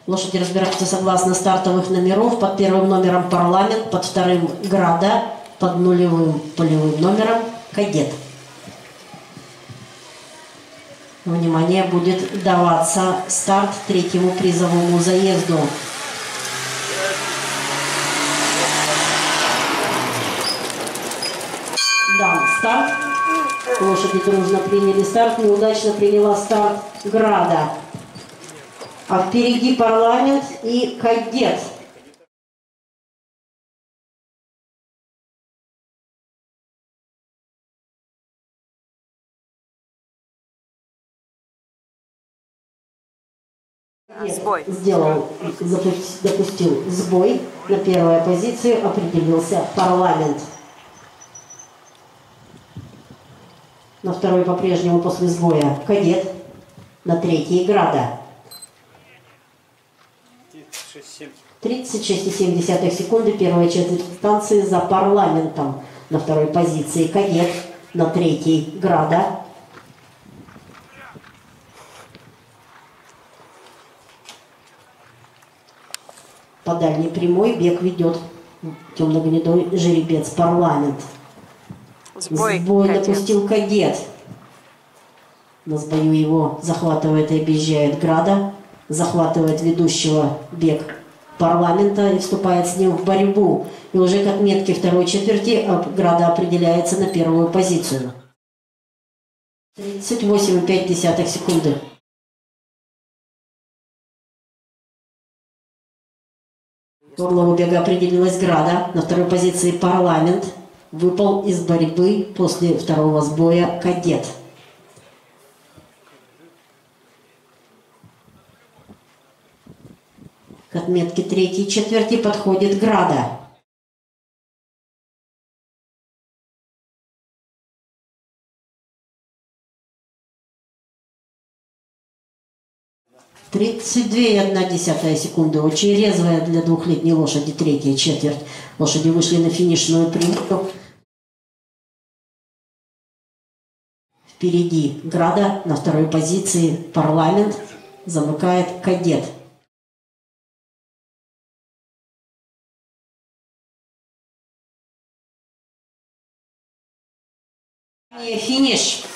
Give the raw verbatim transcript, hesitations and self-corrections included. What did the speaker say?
Лошади разбираются согласно стартовых номеров. Под первым номером парламент, под вторым града, под нулевым полевым номером кадет. Внимание, будет даваться старт третьему призовому заезду. Дан старт. Лошади дружно приняли старт. Неудачно приняла старт града. А впереди парламент и кадет. Сбой. Сделал, допустил сбой. На первую позицию определился парламент. На второй по-прежнему после сбоя кадет. На третьей града. тридцать шесть и семь десятых секунды. Первая четверть станции за парламентом. На второй позиции кадет. На третьей града. По дальней прямой бег ведет темно-гнедой жеребец парламент. Сбой, Сбой кадет. допустил кадет. На сбою его захватывает и объезжает града. Захватывает ведущего бег парламента и вступает с ним в борьбу. И уже к отметке второй четверти града определяется на первую позицию. тридцать восемь и пять десятых секунды. Во главу бега определилась града. На второй позиции парламент. Выпал из борьбы после второго сбоя кадет. К отметке третьей четверти подходит града. тридцать две и одна десятая секунды. Очень резвая для двухлетней лошади третья четверть. Лошади вышли на финишную прямую. Впереди града, на второй позиции парламент, замыкает кадет. Финиш.